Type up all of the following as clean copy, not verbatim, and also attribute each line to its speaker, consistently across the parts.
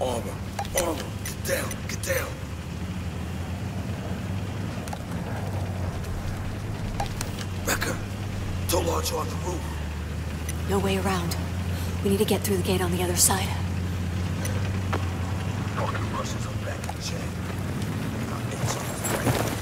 Speaker 1: Armor. Armor. Get down. Get down. Becca, don't launch on the roof.
Speaker 2: No way around. We need to get through the gate on the other side.
Speaker 1: Fucking Russians are back in check. Our engine is ready.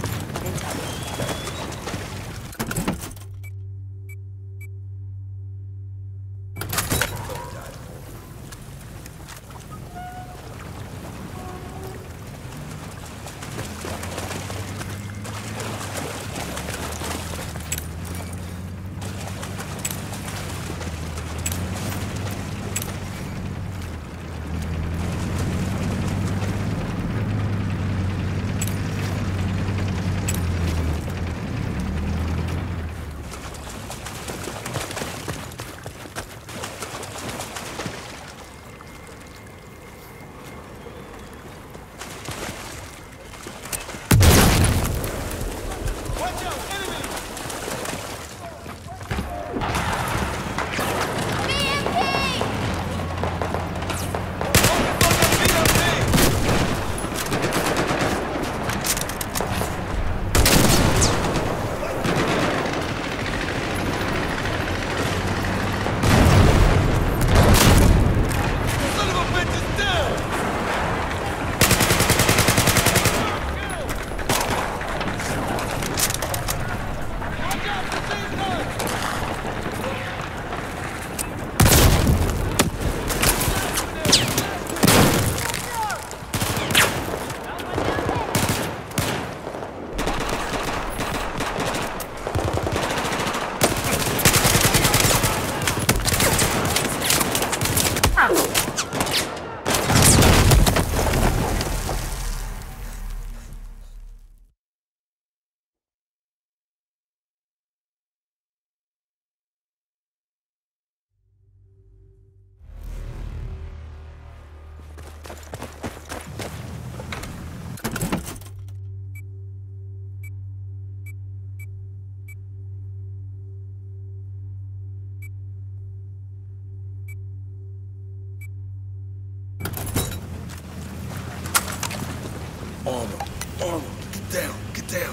Speaker 1: Armor. Armor. Get down. Get down.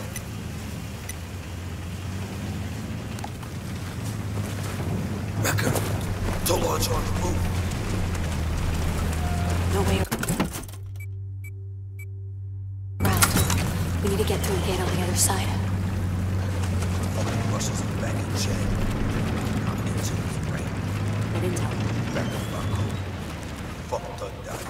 Speaker 1: Becca, don't launch on the roof.
Speaker 2: No way around. We need to get through the gate on the other side.
Speaker 1: Fucking Russians are back in check. Our engine is ready.
Speaker 2: Good intel.
Speaker 1: Becca, fuck the die.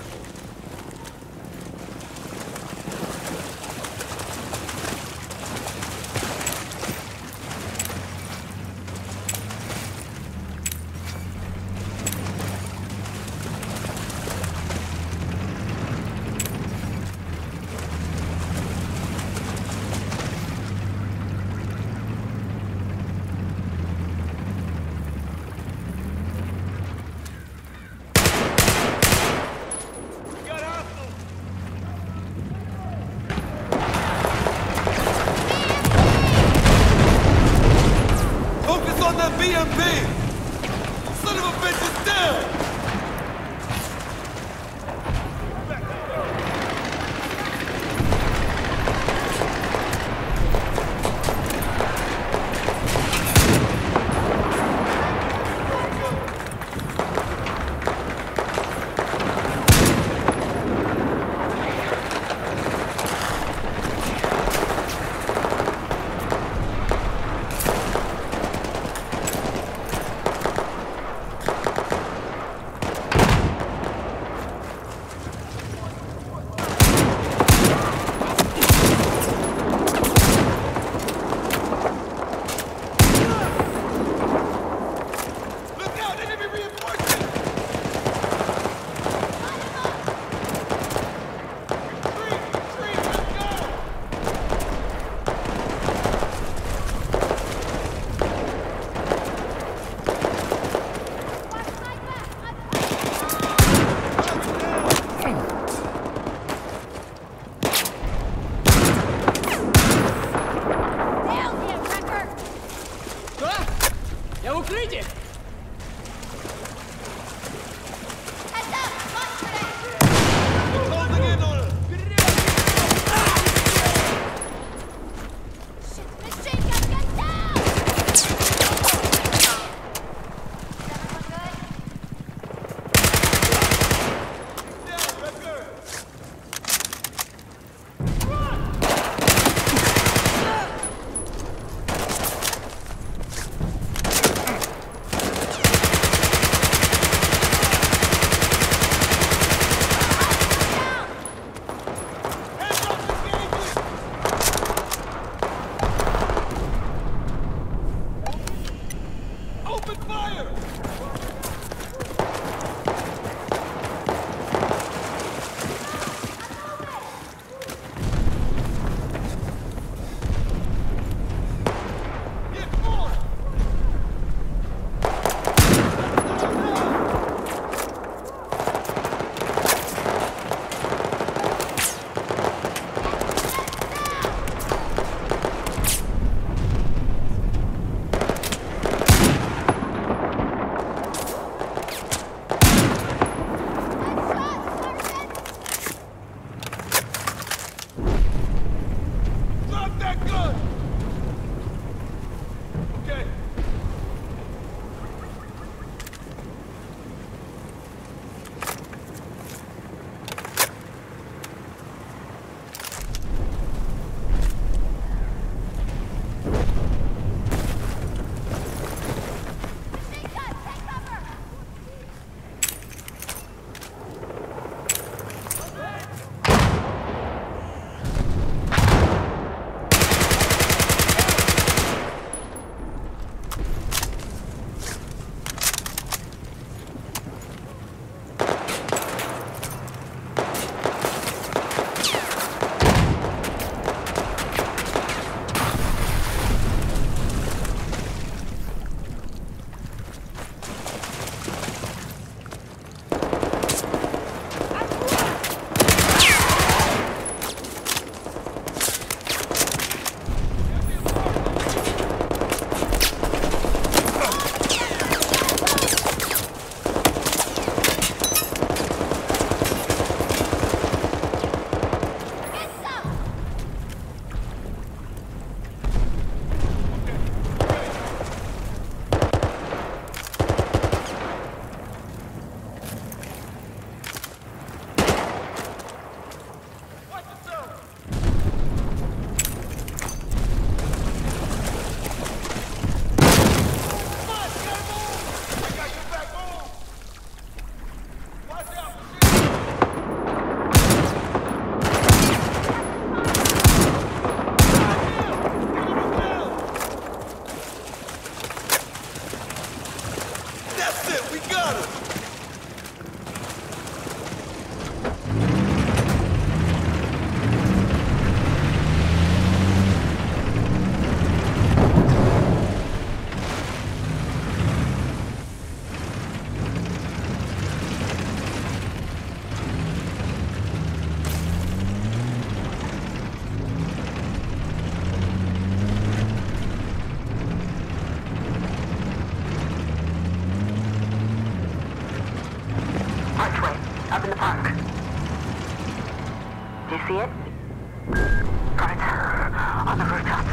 Speaker 3: in the park. Do you see it? Guards on the rooftops.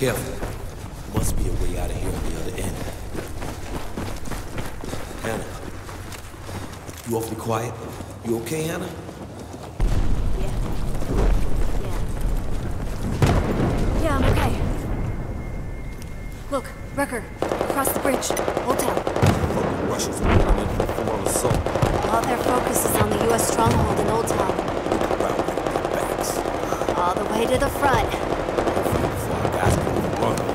Speaker 1: Careful. Must be a way out of here on the other end. Hannah. You awfully quiet. You okay, Hannah?
Speaker 2: Yeah, I'm okay. Look, Wrecker, across the bridge, Old Town.
Speaker 1: Fucking Russians are moving in for full assault.
Speaker 2: All their focus is on the U.S. stronghold in Old Town.
Speaker 1: Route with their backs.
Speaker 2: All the way to the front.
Speaker 1: Before our guys can overrun them.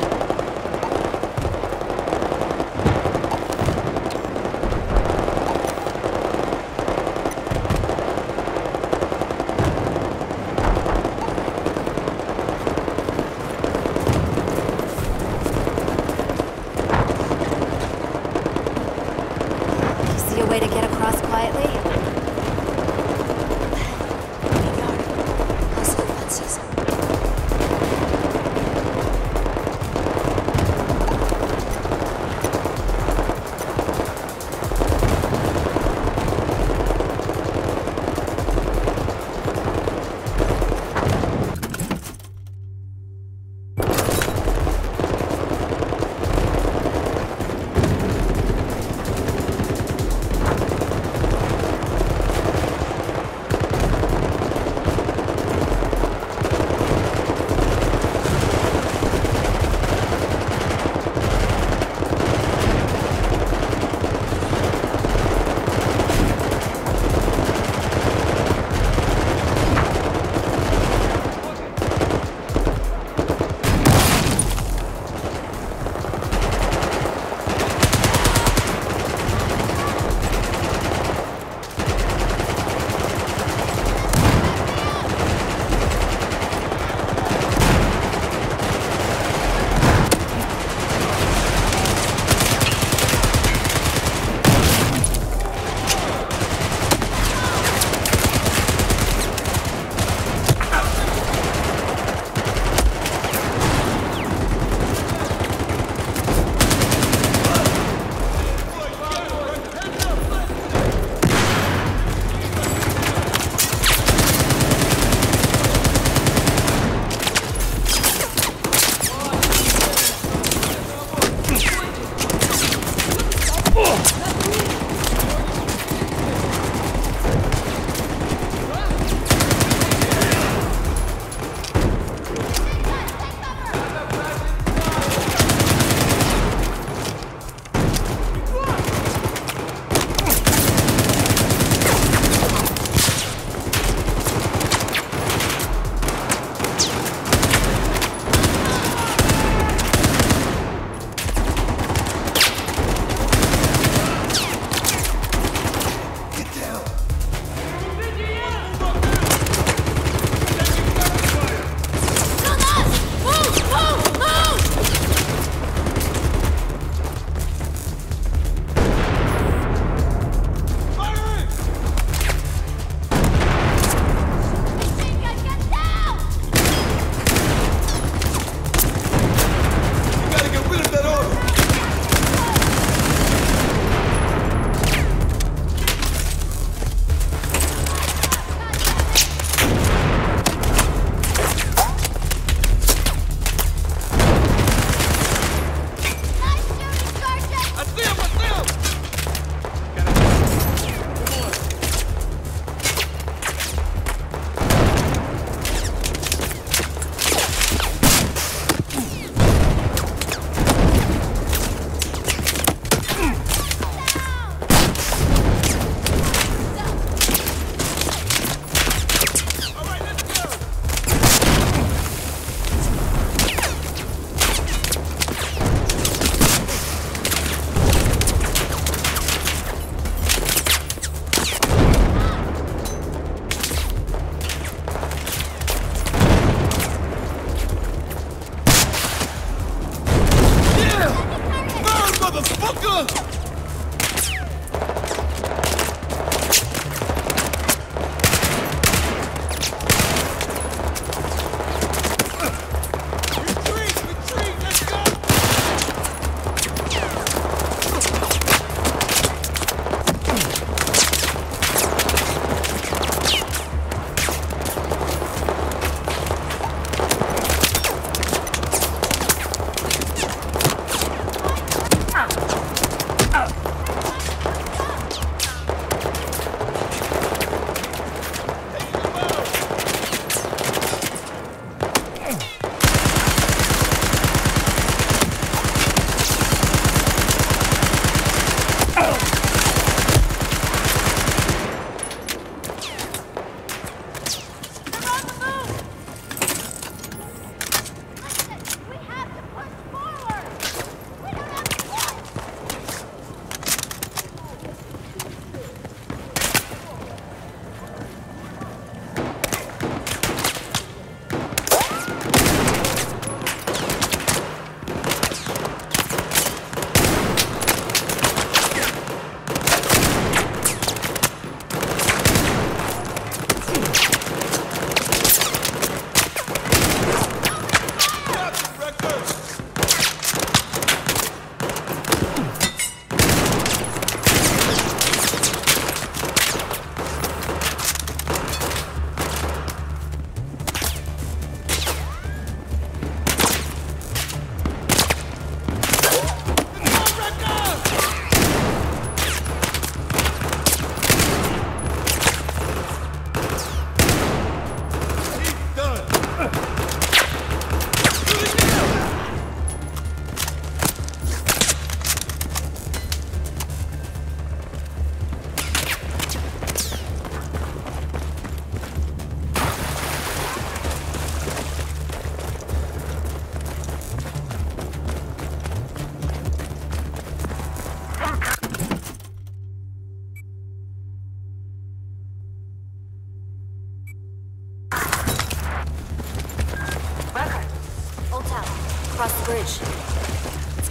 Speaker 2: See a way to get across quietly?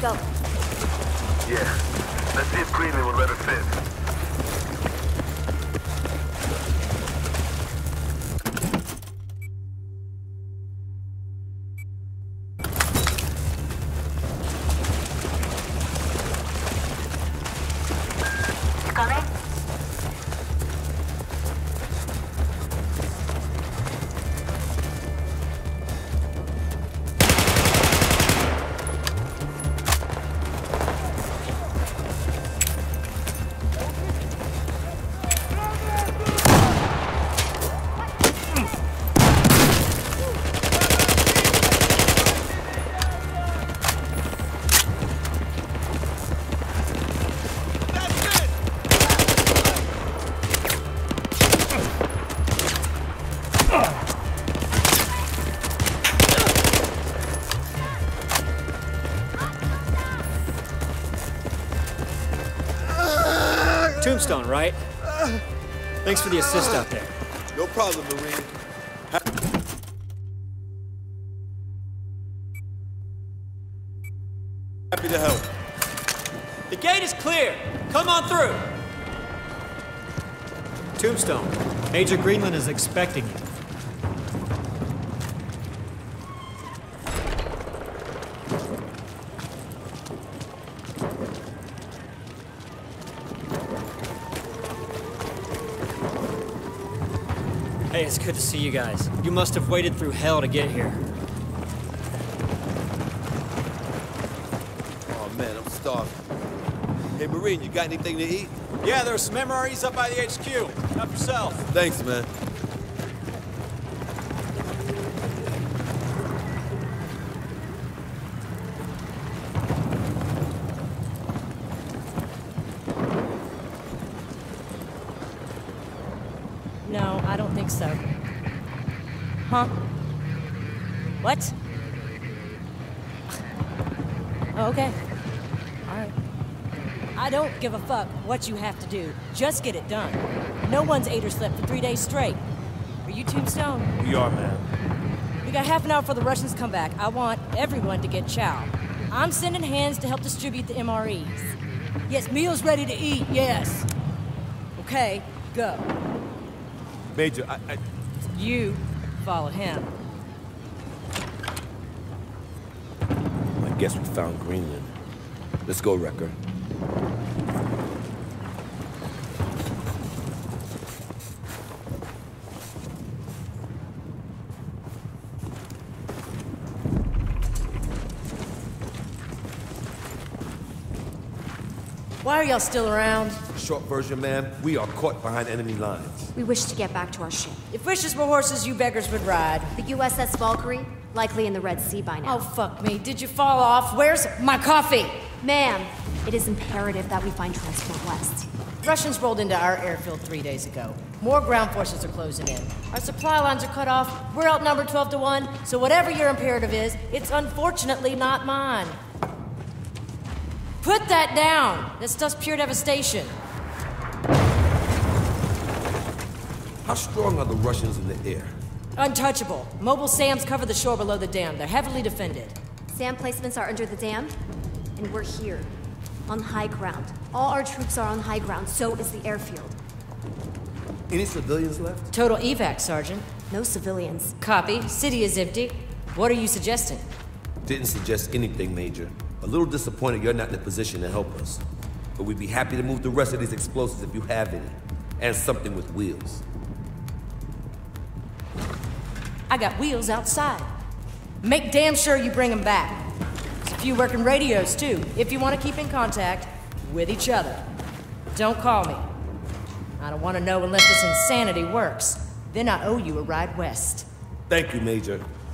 Speaker 2: go.
Speaker 3: Yeah. Let's see if Greenland will let us in. Coming?
Speaker 4: Tombstone, right? Thanks for the assist out there.
Speaker 1: No problem, Marine. Happy to help.
Speaker 4: The gate is clear. Come on through. Tombstone, Major Greenland is expecting you. Hey, it's good to see you guys. You must have waded through hell to get here.
Speaker 1: Oh man, I'm starving. Hey Marine, you got anything to eat?
Speaker 4: Yeah, there's some MREs up by the HQ. Help yourself.
Speaker 1: Thanks, man.
Speaker 5: No, I don't think so. Huh? What? Oh, okay. All right. I don't give a fuck what you have to do. Just get it done. No one's ate or slept for 3 days straight. Are you Tombstone?
Speaker 1: We are, man.
Speaker 5: We got half an hour before the Russians come back. I want everyone to get chow. I'm sending hands to help distribute the MREs. Yes, meals ready to eat, yes. Okay, go.
Speaker 1: Major,
Speaker 5: You follow him.
Speaker 1: I guess we found Greenland. Let's go, Wrecker.
Speaker 5: Why are y'all still around?
Speaker 1: Short version, ma'am, we are caught behind enemy lines.
Speaker 2: We wish to get back to our ship.
Speaker 5: If wishes were horses, you beggars would ride.
Speaker 2: The USS Valkyrie, likely in the Red Sea by now.
Speaker 5: Oh, fuck me. Did you fall off? Where's my coffee?
Speaker 2: Ma'am, it is imperative that we find transport west.
Speaker 5: Russians rolled into our airfield 3 days ago. More ground forces are closing in. Our supply lines are cut off. We're outnumbered 12 to 1, so whatever your imperative is, it's unfortunately not mine. Put that down! That stuff's pure devastation.
Speaker 1: How strong are the Russians in the air?
Speaker 5: Untouchable. Mobile SAMs cover the shore below the dam. They're heavily defended.
Speaker 2: SAM placements are under the dam, and we're here, on high ground. All our troops are on high ground, so is the airfield.
Speaker 1: Any civilians left?
Speaker 5: Total evac, Sergeant.
Speaker 2: No civilians.
Speaker 5: Copy. City is empty. What are you suggesting?
Speaker 1: Didn't suggest anything, Major. A little disappointed you're not in a position to help us. But we'd be happy to move the rest of these explosives if you have any. And something with wheels.
Speaker 5: I got wheels outside. Make damn sure you bring them back. There's a few working radios, too, if you want to keep in contact with each other. Don't call me. I don't want to know unless this insanity works. Then I owe you a ride west.
Speaker 1: Thank you, Major.